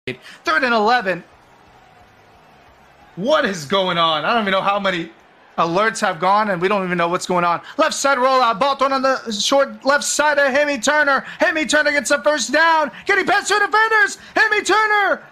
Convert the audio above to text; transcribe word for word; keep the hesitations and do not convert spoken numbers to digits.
Third and eleven. What is going on? I don't even know how many alerts have gone, and we don't even know what's going on. Left side rollout. Ball thrown on the short left side of Hemi Turner. Hemi Turner gets a first down. Getting past two defenders. Hemi Turner